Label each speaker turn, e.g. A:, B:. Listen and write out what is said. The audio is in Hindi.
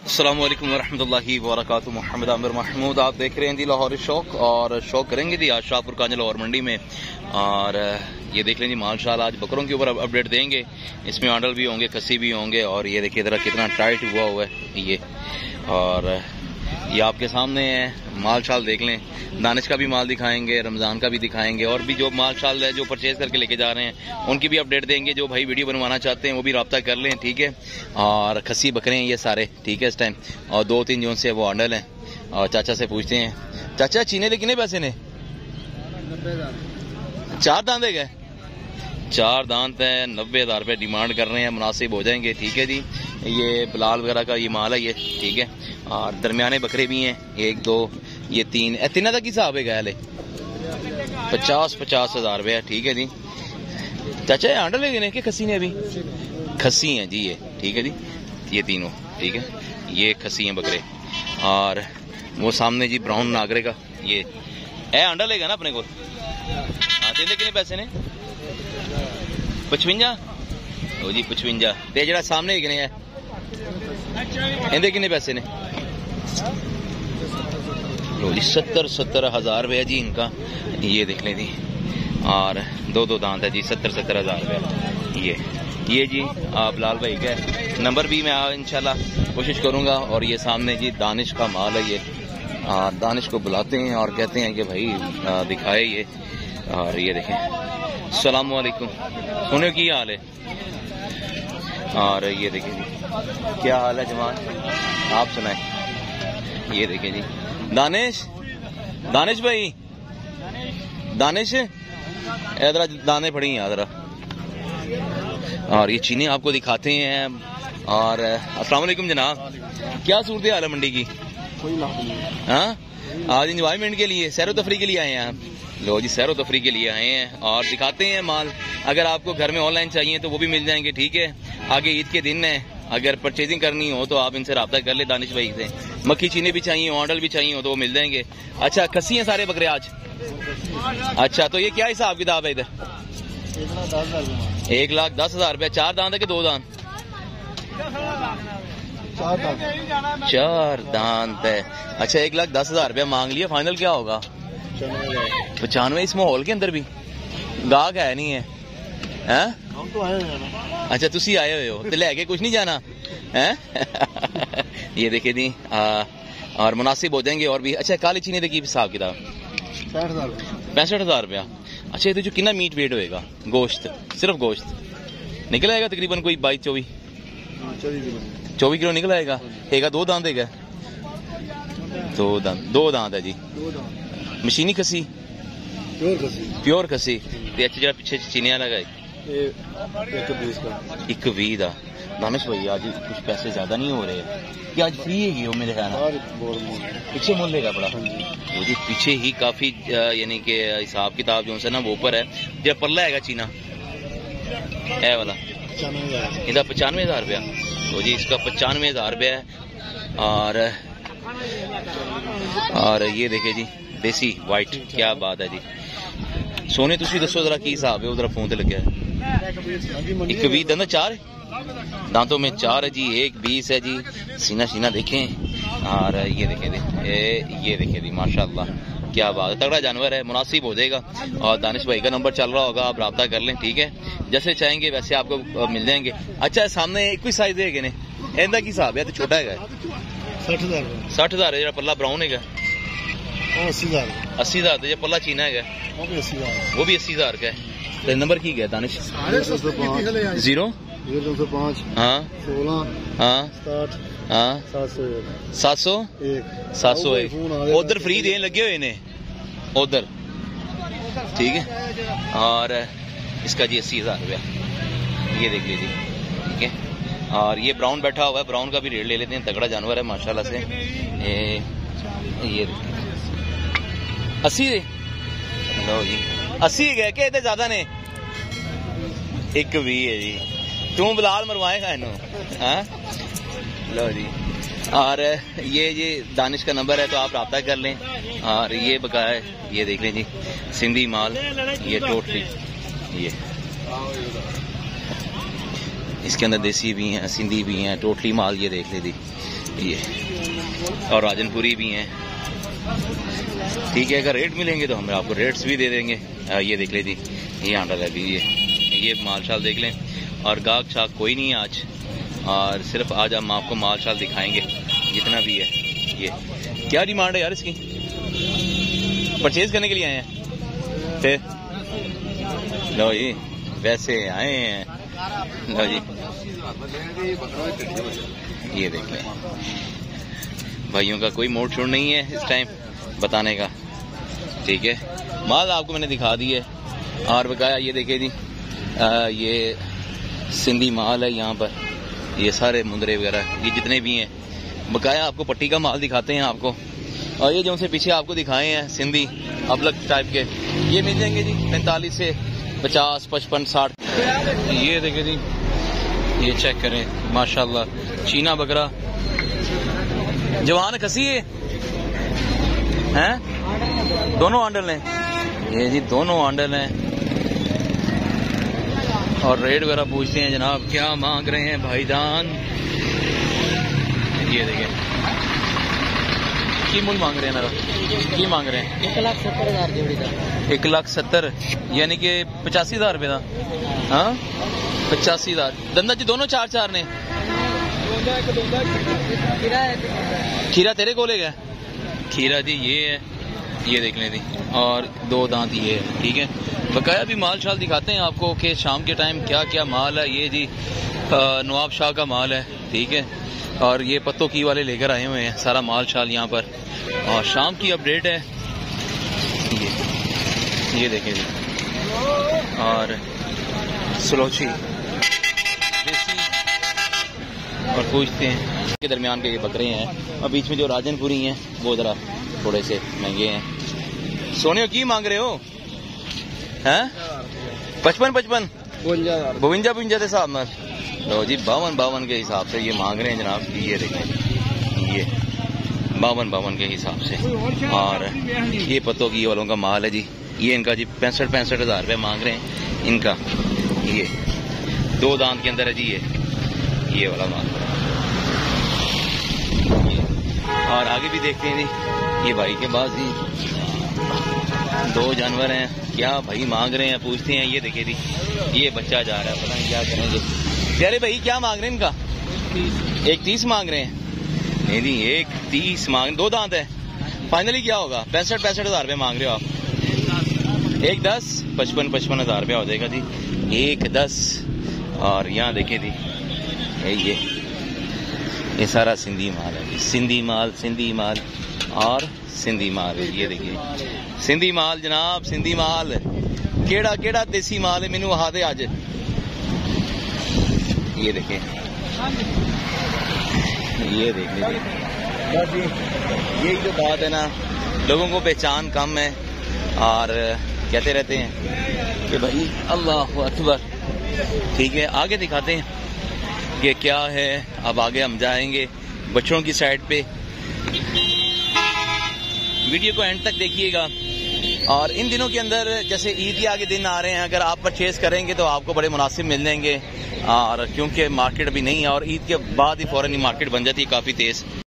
A: अस्सलामु अलैकुम वरहमतुल्लाहि वबरकातुहू। मोहम्मद आमिर महमूद आप देख रहे हैं जी लाहौर शौक, और शौक करेंगे जी आज शाहपुर कांज लाहौर मंडी में। और ये देख लें जी माशाल्लाह आज बकरों के ऊपर अपडेट देंगे। इसमें आंडल भी होंगे, खस्सी भी होंगे, और ये देखिए ज़रा कितना टाइट हुआ है ये। और ये आपके सामने है, माल शाल देख लें। दानिश का भी माल दिखाएंगे, रमज़ान का भी दिखाएंगे, और भी जो माल शाल है जो परचेज करके लेके जा रहे हैं उनकी भी अपडेट देंगे। जो भाई वीडियो बनवाना चाहते हैं वो भी रब्ता कर लें, ठीक है। और खस्सी बकरे हैं ये सारे, ठीक है इस टाइम। और 2-3 जोन से वो आंडल हैं। और चाचा से पूछते हैं, चाचा चीने दे कितने पैसे ने? 4 दांत है गए, 4 दांत है, 90,000 रुपये डिमांड कर रहे हैं, मुनासिब हो जाएंगे, ठीक है जी। ये बिलाल वगैरह का ये माल है ये, ठीक है। और दरमियाने बकरे भी हैं, 1 2 ये 3 तीन तक हिसाब है गया 50,000 रुपये, ठीक है जी। चाचा आंडल है कि खस्सी ने? अभी खस्सी हैं जी ये, ठीक है जी। ये तीनों ठीक है, ये खस्सी हैं बकरे। और वो सामने जी ब्राउन नागरे का ये आंडल है ना अपने को। हाँ तेरे कितने पैसे ने? 55 ओ जी 55। ते जरा सामने कितने है इंदे कितने पैसे ने? लो जी 70,000 रुपया जी इनका, ये देख लें जी। और 2 दांत है जी, 70,000 रुपया ये जी। आप लाल भाई का नंबर भी मैं इंशाल्लाह कोशिश करूंगा। और ये सामने जी दानिश का माल है ये। दानिश को बुलाते हैं और कहते हैं कि भाई दिखाए ये। और ये देखें, अस्सलाम वालेकुम, सुनो की हाल है? और ये देखें जी क्या हाल है जमान, आप सुनाए। ये देखें जी दानिश भाई, दानिश इधर दाने पड़ी हैं इधर। और ये चीनी आपको दिखाते हैं। और अस्सलाम वालेकुम जनाब, क्या सूरत हाल है मंडी की? हाँ आज इंजॉयमेंट के लिए, सैरो तफरी के लिए आए हैं आप? लो जी सैरो तफरी के लिए आए हैं और दिखाते हैं माल। अगर आपको घर में ऑनलाइन चाहिए तो वो भी मिल जाएंगे, ठीक है। आगे ईद के दिन है, अगर परचेजिंग करनी हो तो आप इनसे रब्ता कर ले दानिश भाई से। मक्खी चीनी भी चाहिए, ऑंडल भी चाहिए हो तो वो मिल जाएंगे। अच्छा खस्सी हैं सारे बकरे आज? अच्छा तो ये क्या हिसाब किताब है इधर? 1,10,000 रुपया। 4 दांत है कि 2 दांत? 4 दांत है। अच्छा 1,10,000 रुपया मांग लिया, फाइनल क्या होगा? 95। इस माहौल के अंदर भी गाहक है नहीं है? हम तो आए हैं। अच्छा तुसी आए हुए हो तो लेके कुछ नहीं जाना है? ये देखिए जी और मुनासिब हो जाएंगे और भी। अच्छा काली चीनी देखिए हिसाब किताब? 65,000 रुपया। अच्छा ये जो कितना मीट वेट होएगा? गोश्त, सिर्फ गोश्त निकल आएगा तकरीबन कोई 22-24 किलो निकल आएगा। एक 2 दांत है? 2 दांत है जी। मशीनी खसी, प्योर खसी। अच्छा जरा पीछे चीनिया लगाए 1,20 का। दानिश भाई आज कुछ पैसे ज्यादा नहीं हो रहे कि आज फ्री है वो मेरे ख्याल पीछे मोल लेगा बड़ा वो जी। पीछे ही काफी यानी कि हिसाब किताब जो है ना वो ऊपर है। जब पल्ला है चीना है वाला इनका 95,000 रुपया। तो जी इसका 95,000 रुपया है। और ये देखे जी देसी वाइट, क्या बात है जी। सोने तुसी दसो जरा की हिसाब है? उधर फोन ते लगे 1,20 दांत, 4 दांतों में 4 है जी। 1,20 है जी। सीना देखें। और ये देखें जी माशाल्लाह क्या बात है, तगड़ा जानवर है, मुनासिब हो जाएगा। और दानिश भाई का नंबर चल रहा होगा, आप रब्ता कर लें, ठीक है। जैसे चाहेंगे वैसे आपको मिल जाएंगे। अच्छा सामने एक ही साइज है कि इनका की हिसाब है? तो छोटा है 60,000 है। जरा पल्ला ब्राउन है 80,000। जो पल्ला चीना है वो भी 80,000 का है। तो नंबर की गया दानिश? 0 205 हाँ 16 हाँ 60 हाँ 701। उधर फ्री देने लगे हुए ने उधर, ठीक है। और इसका जी 80,000 रुपया, ये देख लीजिए, ठीक है। और ये ब्राउन बैठा हुआ है, ब्राउन का भी रेट ले लेते हैं, तगड़ा जानवर है माशाल्लाह से। ये 80 लो जी 80 गए क्या? इतने ज्यादा ने 1,20 है जी। तू बिलाल मरवाएगा इन्हों? हाँ लो जी। और ये दानिश का नंबर है तो आप रब्ता कर लें। और ये बकाया ये देख लें जी सिंधी माल, ये टोटली ये इसके अंदर देसी भी हैं, सिंधी भी हैं, टोटली माल ये देख ले दी। ये और राजनपुरी भी हैं। ठीक है, अगर रेट मिलेंगे तो हम आपको रेट्स भी दे देंगे। ये देख ले जी, ये आंडल है भी, ये माल शाल देख लें। और गाहक शाक कोई नहीं है आज, और सिर्फ आज हम आपको माल शाल दिखाएंगे जितना भी है। ये क्या डिमांड है यार इसकी? परचेज करने के लिए आए हैं फिर? लो जी, वैसे आए हैं। लो जी, ये देख लें, भाइयों का कोई मोड़ छोड़ नहीं है इस टाइम बताने का। ठीक है, माल आपको मैंने दिखा दी है। और बकाया ये देखे जी, ये सिंधी माल है यहाँ पर, ये सारे मुंदरे वगैरह ये जितने भी हैं। बकाया आपको पट्टी का माल दिखाते हैं आपको। और ये जो उनसे पीछे आपको दिखाए हैं सिंधी अबलग टाइप के, ये मिल जाएंगे जी 45 से 50, 55, 60। ये देखे जी, ये चेक करें माशाल्लाह, चीना बकरा जवान खसी है हैं, दोनों आंडल हैं। ये जी दोनों आंडल हैं। और रेट वगैरह पूछते हैं जनाब क्या मांग रहे हैं भाईजान। ये देखिए की मूल मांग रहे हैं मेरा, की मांग रहे हैं?
B: 1,70,000 जोड़ी का।
A: 1,70,000 यानी कि 85,000 रुपये का। हाँ 85,000 दंदा जी दोनों 4-4 ने। खीरा तेरे को ले गया? खीरा जी ये है, ये देख लें जी। और 2 दांत ये है। ठीक है, बकाया भी माल शाल दिखाते हैं आपको कि शाम के टाइम क्या क्या माल है। ये जी नवाब शाह का माल है। ठीक है, और ये पत्तों की वाले लेकर आए हुए हैं सारा माल शाल यहाँ पर। और शाम की अपडेट है ये देखें जी। और सलोची और पूछते हैं के दरमियान के ये बकरे हैं। और बीच में जो राजनपुरी हैं वो ज़रा थोड़े से महंगे हैं। सोने की मांग रहे हो हैं? 55 52 के हिसाब में। लो जी 52 के हिसाब से ये मांग रहे हैं जनाब। ये देखें, ये 52 के हिसाब से। और ये पत्तों की वालों का माल है जी। ये इनका जी 65 हज़ार रुपये मांग रहे हैं इनका। ये 2 दांत के अंदर है जी ये वाला माल। और आगे भी देखते हैं जी, ये भाई के पास जी 2 जानवर हैं। क्या भाई मांग रहे हैं पूछते हैं। ये देखिए जी, ये बच्चा जा रहा है, पता नहीं क्या करेंगे। प्यारे भाई क्या मांग रहे हैं इनका? 1,30 मांग रहे हैं। नहीं जी 1,30 मांग, 2 दांत है। फाइनली क्या होगा? 65 हज़ार रुपये मांग रहे हो आप। 1,10 55 हज़ार रुपया हो जाएगा जी। 1,10। और यहाँ देखिए जी, ये सारा सिंधी माल है। सिंधी माल और सिंधी माल है। ये देखिए सिंधी माल जनाब, सिंधी माल। केड़ा देसी माल है, मैनू वहा दे आज। ये देखिए, ये देख लीजिए। बस यही तो बात है ना, लोगों को पहचान कम है और कहते रहते हैं कि भाई अल्लाह अकबर। ठीक है, आगे दिखाते हैं कि क्या है। अब आगे हम जाएंगे बच्चों की साइड पे। वीडियो को एंड तक देखिएगा। और इन दिनों के अंदर जैसे ईद के आगे दिन आ रहे हैं, अगर आप परचेज करेंगे तो आपको बड़े मुनासिब मिल जाएंगे। और क्योंकि मार्केट अभी नहीं है, और ईद के बाद ही फौरन ही मार्केट बन जाती है काफ़ी तेज़।